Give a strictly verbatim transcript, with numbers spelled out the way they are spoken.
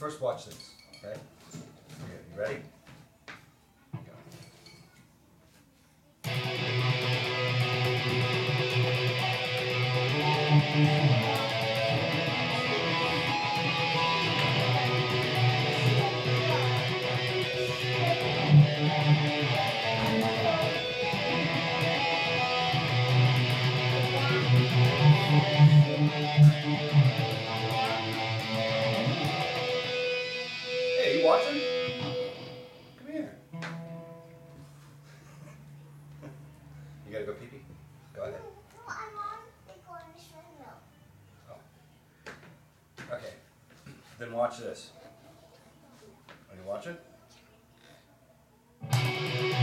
first watch this, okay? Okay, you ready? Go. Hey, you watching? Come here. You gotta go pee pee? Go ahead. No, I'm on the corner treadmill. Oh. Okay. Then watch this. Are you watching?